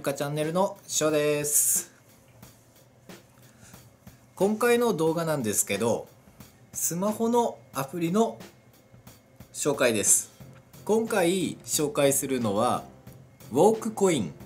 かチャンネルのしょうです。今回の動画なんですけど、スマホのアプリの紹介です。今回紹介するのはウォークコイン。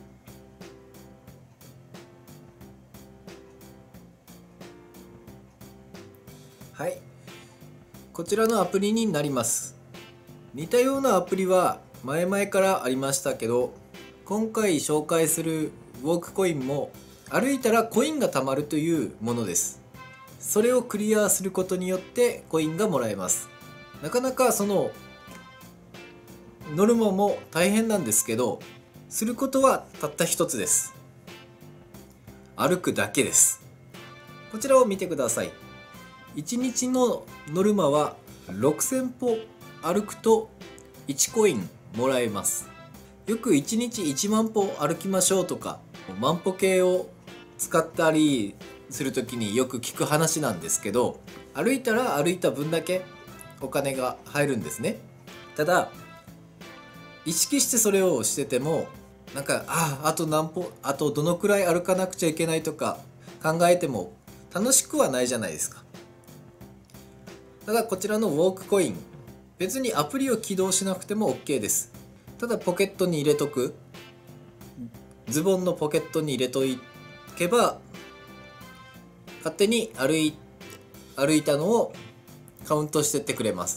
はい、こちらのアプリになります。似たようなアプリは前々からありましたけど、今回紹介するウォークコインも歩いたらコインが貯まるというものです。それをクリアすることによってコインがもらえます。なかなかそのノルマも大変なんですけど、することはたった一つです。歩くだけです。こちらを見てください。1日のノルマは6000歩歩くと1コインもらえます。よく1日1万歩歩きましょうとか、万歩計を使ったりするときによく聞く話なんですけど、歩いたら歩いた分だけお金が入るんですね。ただ意識してそれをしてても、なんかあと何歩、あとどのくらい歩かなくちゃいけないとか考えても楽しくはないじゃないですか。ただこちらのウォークコイン、別にアプリを起動しなくても OK です。ただポケットに入れとく、ズボンのポケットに入れとけば勝手に歩いたのをカウントしてってくれます。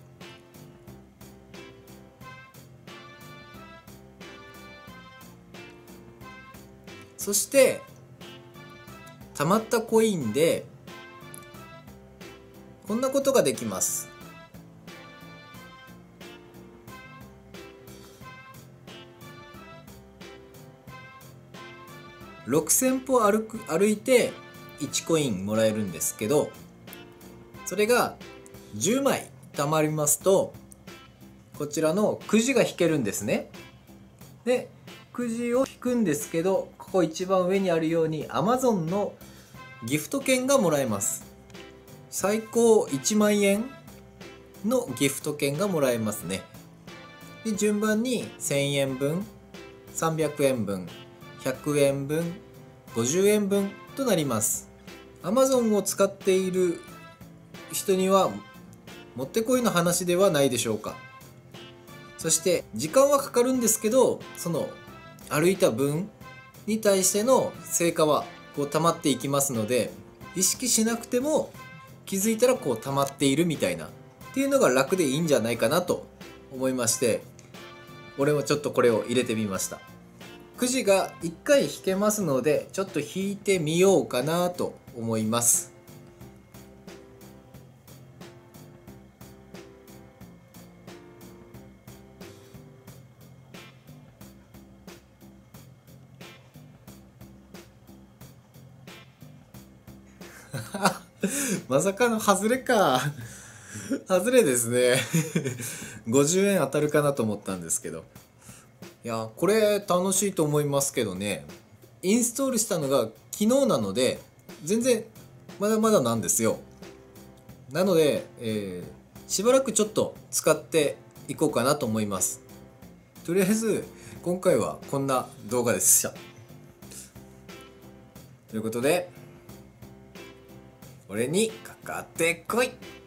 そして貯まったコインでこんなことができます。6000歩歩いて1コインもらえるんですけど、それが10枚貯まりますとこちらのくじが引けるんですね。でくじを引くんですけど、ここ一番上にあるように Amazon のギフト券がもらえます。最高1万円のギフト券がもらえますね。で順番に1000円分、300円分、100円分、50円分となります。 Amazon を使っている人にはもってこいの話ではないでしょうか。そして時間はかかるんですけど、その歩いた分に対しての成果はこう溜まっていきますので、意識しなくても気づいたらこう溜まっているみたいなっていうのが楽でいいんじゃないかなと思いまして、俺もちょっとこれを入れてみました。くじが1回引けますので、ちょっと引いてみようかなと思います。まさかの外れか。外れですね。50円当たるかなと思ったんですけど、いやこれ楽しいと思いますけどね。インストールしたのが昨日なので全然まだまだなんですよ。なので、しばらくちょっと使っていこうかなと思います。とりあえず今回はこんな動画でした。ということで、俺にかかってこい。